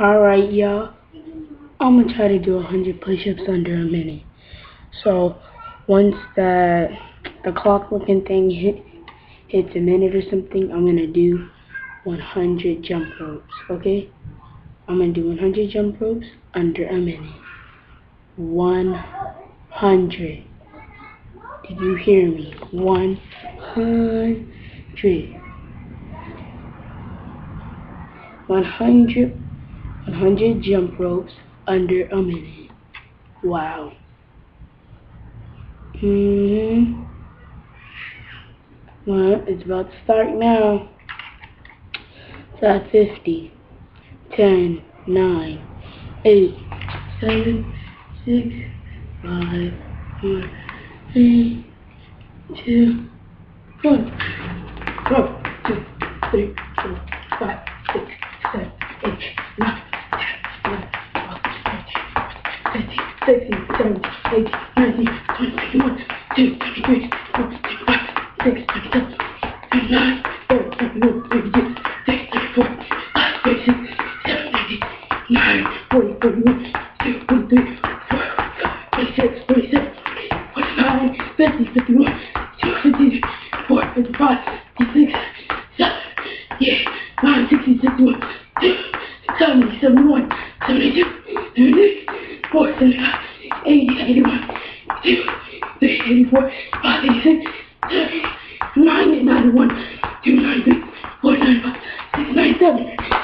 Alright, y'all. I'm gonna try to do 100 push-ups under a minute. So, once the clock looking thing hits a minute or something, I'm gonna do 100 jump ropes, okay? I'm gonna do 100 jump ropes under a minute. 100. Did you hear me? 100. 100 jump ropes under a minute. Wow. Well, it's about to start now. It's at 50. 10, 9, 8, 7, 6, 5, 4, 3, 2, 1. 1, 2, 3, 4, 5, 6, 7, 8, 9, 10, 11, 12, 13, 14, 15, 16, 17, 18, 19, 20, 21, 22, 23, 24, 25, 26, 27, 29, 30, 31, 32, 33, 34, 36, 9, 40, 41, 42, 43, 46, 47, 49, 50, 51, 54, 55, 56, 58, 9, 60, 61, 70, 71, 72, 73, 4, 75, 80, 81, 82, 84, 85, 86, 90, 91, 2, 93, 4, 95, 6, 97,